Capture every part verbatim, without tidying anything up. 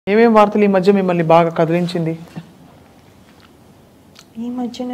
ఏమేం వార్తలు ఈ మధ్య మిమ్మల్ని బాగా కదిలించింది? ఈ మధ్యన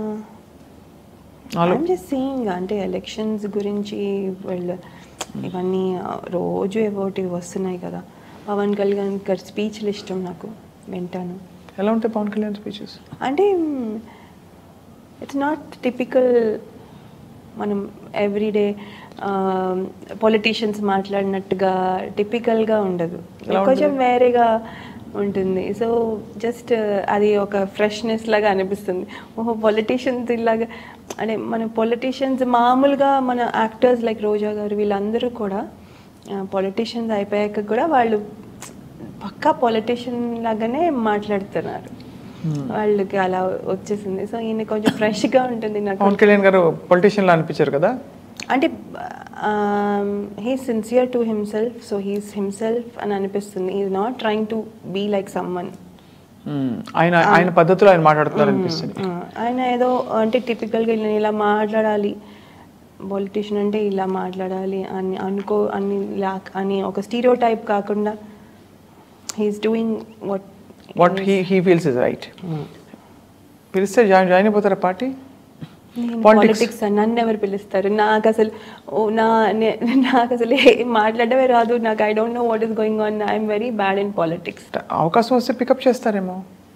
ఐఎమ్ జస్ట్ సీయింగ్ అంటే ఎలక్షన్స్ గురించి వీళ్ళ ఇవన్నీ రోజు ఏవోటి వస్తున్నాయి కదా. పవన్ కళ్యాణ్ గారి స్పీచ్లు ఇష్టం నాకు, వింటాను. ఎలా ఉంటాయి పవన్ కళ్యాణ్ స్పీచెస్? అంటే ఇట్స్ నాట్ టిపికల్ మనం ఎవ్రీడే పొలిటీషియన్స్ మాట్లాడినట్టుగా టిపికల్గా ఉండదు, కొంచెం వేరేగా ఉంటుంది. సో జస్ట్ అది ఒక ఫ్రెష్నెస్ లాగా అనిపిస్తుంది. ఓహో పొలిటీషియన్స్ ఇలాగా అంటే మన పొలిటీషియన్స్ మామూలుగా మన యాక్టర్స్ లైక్ రోజా గారు వీళ్ళందరూ కూడా పొలిటీషియన్స్ అయిపోయాక కూడా వాళ్ళు పక్కా పొలిటీషియన్ లాగానే మాట్లాడుతున్నారు. వాళ్ళకి అలా వచ్చేసింది. సో ఈయన కొంచెం ఫ్రెష్గా ఉంటుంది నాకు. పవన్ కళ్యాణ్ గారు పొలిటీషియన్ లా అనిపించారు కదా. అంటే he sincere to himself, so he's himself అని అనిపిస్తుంది. Is not trying to be like someone. ఆయన ఆయన పద్ధతిలో ఆయన మాట్లాడుతున్నారు అనిపిస్తుంది. ఆయన ఏదో అంటే టిపికల్గా ఇలా మాట్లాడాలి, పొలిటీషియన్ అంటే ఇలా మాట్లాడాలి అని అనుకో అని అని ఒక స్టీరియో టైప్ కాకుండా he's doing what what he he feels is right. పిలిస్తే జాయిన్ జాయిన్ అయిపోతారా పార్టీ? పాలిటిక్స్ నన్ను ఎవరు పిలుస్తారు? నాకు అసలు నా నాకు అసలు మాట్లాడమే రాదు. నాకు I don't know what is going on. I'm very bad in politics. అవకాశం వస్తే పికప్ చేస్తారేమో.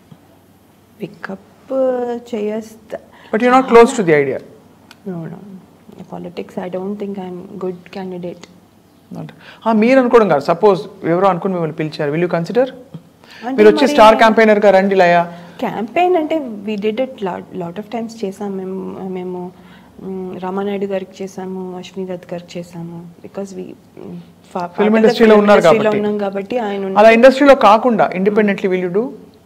పికప్ చేస్తా, but you not close to the idea. No no politics I don't think I'm good candidate. మీరు అనుకోవడం కాదు, సపోజ్ ఎవరో అనుకుని మిమ్మల్ని పిలిచారు, విల్ యూ కన్సిడర్? మీరు వచ్చి స్టార్ క్యాంపెయినర్ గా రండి లయా. క్యాంపెయిన్ అంటే we did it lot of times చేసాము మేము. మేము రామానాయుడు గారికి చేసాము, అశ్విని దత్ గారికి చేసాము. బికాస్ వి ఫిల్మ్ ఇండస్ట్రీలో ఉన్నారు కాబట్టి ఆయన అలా ఇండస్ట్రీలో కాకుండా ఇండిపెండెంట్లీ విల్ యూ డూ?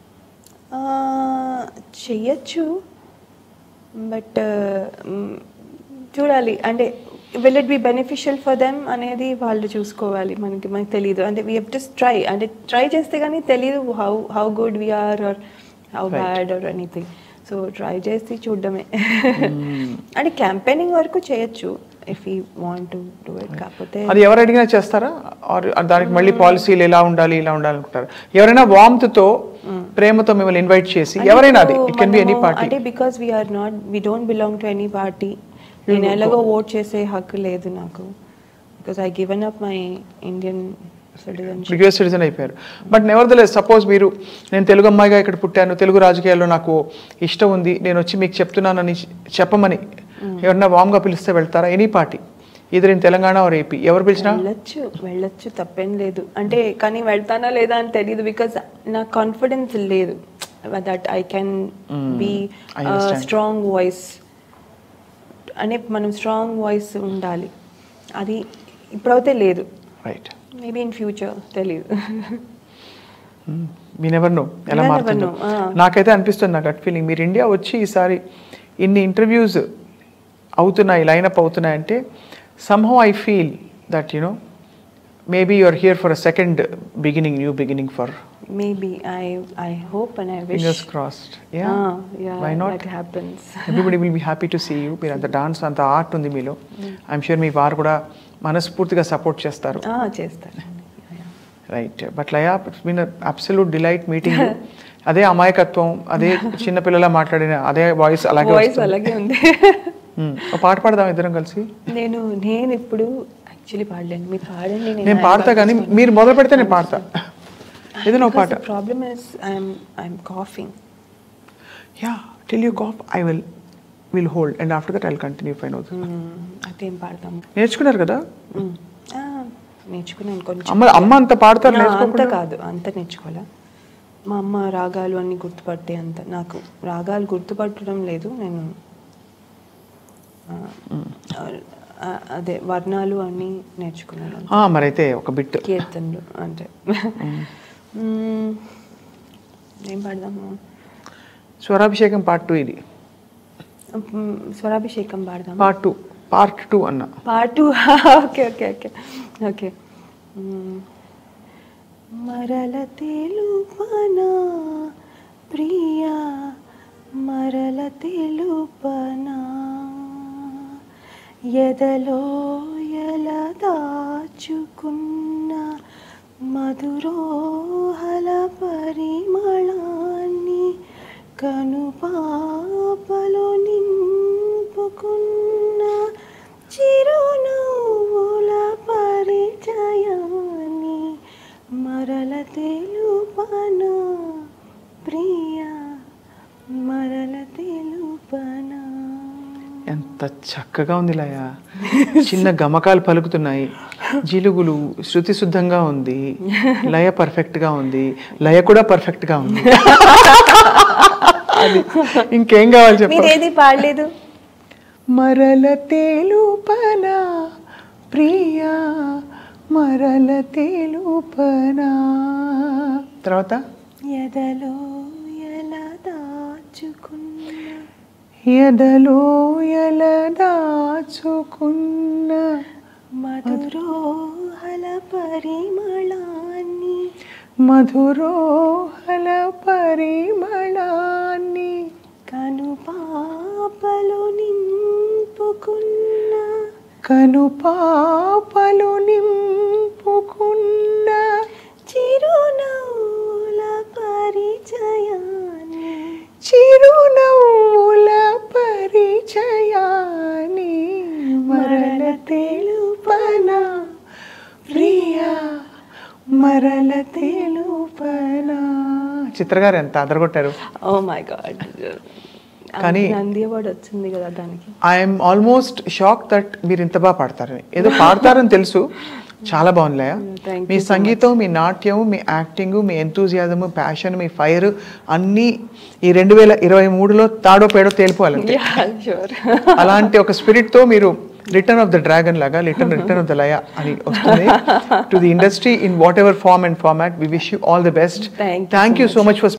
చెయ్యొచ్చు, బట్ చూడాలి. అంటే will it be beneficial for them అనేది వాళ్ళు చూసుకోవాలి. మనకి మనకు తెలియదు. అంటే వీ హెవ్ టు ట్రై, అంటే ట్రై చేస్తే కానీ తెలియదు how how good we're are how bad are anything. So try చేసి చూడడమే. అంటే క్యాంపెయినింగ్ వరకు చేయొచ్చు if you want to do it. కాకపోతే అది ఎవరు అడిగినా చేస్తారా? దానికి మళ్ళీ పాలసీలు ఎలా ఉండాలి ఇలా ఉండాలి అనుకుంటారు? ఎవరైనా వామ్తో ప్రేమతో మిమ్మల్ని ఇన్వైట్ చేసి ఎవరైనా, అది it can be any party. అంటే because we're not we don't belong to any party. నేను ఎలాగో ఓట్ చేసే హక్కు లేదు నాకు, because I given up my Indian citizenship. US citizen అయిపోయారు. బట్ నెవర్దలెస్ సపోజ్ మీరు, నేను తెలుగు అమ్మాయిగా ఇక్కడ పుట్టాను, తెలుగు రాజకీయాల్లో నాకు ఇష్టం ఉంది, నేను వచ్చి మీకు చెప్తున్నానని చెప్పమని ఎవరన్నా వామ్గా పిలిస్తే వెళ్తారా? ఎనీ పార్టీ, ఇద్దరు ఇన్ తెలంగాణ ఆర్ ఏపీ, ఎవరు పిలిచినా వెళ్ళొచ్చు వెళ్ళొచ్చు తప్పేం లేదు. అంటే కానీ వెళ్తానా లేదా అని తెలియదు, బికాస్ నాకు కాన్ఫిడెన్స్ లేదు that I can be strong voice. అనే మనం స్ట్రాంగ్ వాయిస్ ఉండాలి, అది ఇప్పుడైతే లేదు. రైట్, మేబీ ఇన్ ఫ్యూచర్ తెలియదు. మీ నెవర్ నో ఎలా మారుతుందో. నాకైతే అనిపిస్తుంది, నాకు గట్ ఫీలింగ్, మీరు ఇండియా వచ్చి ఈసారి ఇన్ని ఇంటర్వ్యూస్ అవుతున్నాయి, లైనప్ అవుతున్నాయి అంటే somehow I feel that you know maybe you are here for a second beginning, new beginning for maybe I I hope and I wish. Fingers crossed. Yeah, ah, yeah, why not? That happens. Everybody will be happy to see you. మీరు అంత dance అంత art ఉంది మీలో. I'm sure మీ వారు కూడా మనస్ఫూర్తిగా support చేస్తారు. చేస్తారు. Right, but Laya, it's been absolute delight meeting. అదే అమాయకత్వం, అదే చిన్న పిల్లలా మాట్లాడిన అదే వాయిస్ అలాగే వాయిస్ అలాగే ఉంది. ఒక పాట పాడదాం ఇద్దరం కలిసి. నేను నేను ఇప్పుడు యాక్చువల్లీ పాడలేను, మీరు పాడండి. నేను పాడతా, కానీ మీరు మొదలు పెడితే నేను పాడతా ఏదైనా ఒక పాట. Problem is I'm I'm coughing. Yeah, till you cough I will will hold and after that I will continue. Fine అవుతుంది. అయితే ఏం పాడతాము? నేర్చుకున్నారు కదా? నేర్చుకున్నాను కొంచెం. అమ్మ అమ్మ అంత పాడతారు? అంత కాదు, అంత నేర్చుకోవాలా. మా అమ్మ రాగాలు అన్ని గుర్తుపట్టే అంత నాకు రాగాలు గుర్తుపట్టడం లేదు. నేను అదే వర్ణాలు అన్ని నేర్చుకున్నాను. మరైతే ఒక బిట్ కీర్తనలు అంటే ఏం పాడదాము? Swarabhishekam part two. ఇది స్వరాభిషేకం పాడదాం. పార్ట్ టూ పార్ట్ టూ అన్న part two. Okay okay okay okay. మరల తెలుపనా ప్రియా, మరల తెలుపనా, ఎదలో ఎలా దాచుకున్న మధురోహల పరిమళాన్ని కనుపాపలో నింపుకున్న చిరునవ్వుల పరిచయాన్ని మరల తెలుపనా ప్రియా మరల తెలుపనా. ఎంత చక్కగా ఉంది లయ, చిన్న గమకాలు పలుకుతున్నాయి, జిలుగులు, శృతి శుద్ధంగా ఉంది, లయ పర్ఫెక్ట్గా ఉంది, లయ కూడా పర్ఫెక్ట్గా ఉంది. అది ఇంకేం కావాలి చెప్పు. మీరేది పాడలేదు. మరల తెలుపనా ప్రియా మరల తెలుపనా. తర్వాత ఎదలో ఎలా దాచుకున్న ఎదలో ఎలా దాచుకున్న మధురోహల పరిమళాన్ని మధురోహల పరిమళాన్ని కనుపాపలో నింపుకున్న కనుపాపలు నింపుకున్న చిరునవ్వుల పరిచయాన్ని చిరునవ్వుల పరిచయాన్ని మరల తెలుపనా ప్రియా మరల తెలుపనా. చిత్రగారు ఎంత అదరగొట్టారు. Oh my God. కానీ నంది అవార్డు వచ్చింది కదా దానికి. ఐఎమ్ ఆల్మోస్ట్ షాక్ దట్ మీరు ఇంత బాగా పాడతారని. ఏదో పాడతారని తెలుసు, చాలా బాగుంది. మీ సంగీతం, మీ నాట్యం, మీ యాక్టింగ్, మీ ఎంతూజియాజము, ప్యాషన్, మీ ఫైర్ అన్నీ ఈ రెండు వేల ఇరవై మూడులో తాడో పేడో తేలిపోవాలంటే అలాంటి ఒక స్పిరిట్తో మీరు రిటర్న్ ఆఫ్ ద డ్రాగన్ లాగా return return of the Laya అని వస్తుంది to the industry in whatever form and format. We wish you all the best. Thank you so much for